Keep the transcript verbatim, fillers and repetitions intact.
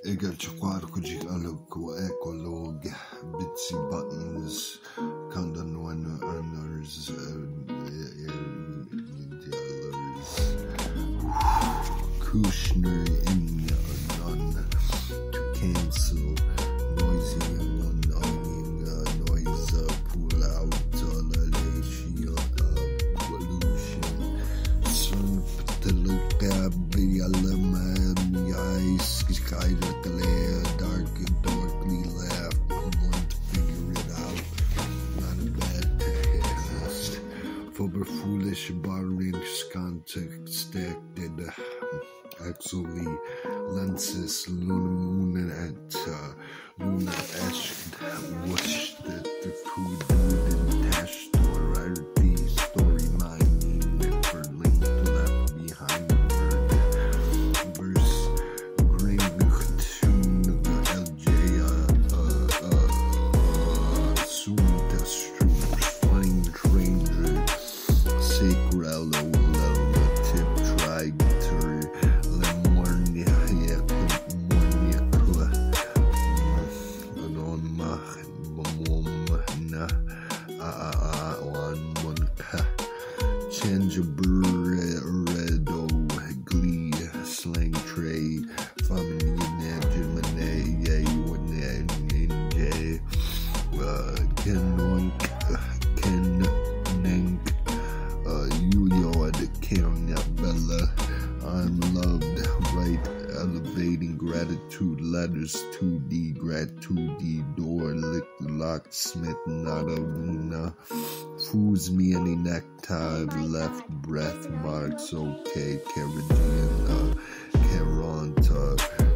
Egal quarkoji aloko ecolog bitsy buttons kanda one honors Kushner in none to cancel noisy non owning noise pull out alation evolution sun ptelogabi alaman ice sky clear dark and darkly laugh want to figure it out not a bad test for foolish barring context stacked and actually lenses luna moon at uh, luna asked what's that the food didn't dash to a rarity story mining for link left behind verse green tune the L J uh uh uh soon test troops flying stranger sacral tip trigger Changeabredo glee slang tray family Gemini one ninja Ken Ken Nank Julio the Ken Bella I'm loved right elevating gratitude letters two D gratitude door lick locksmith not a wina fools me any necktie left breath marks okay Caribbean uh Caronta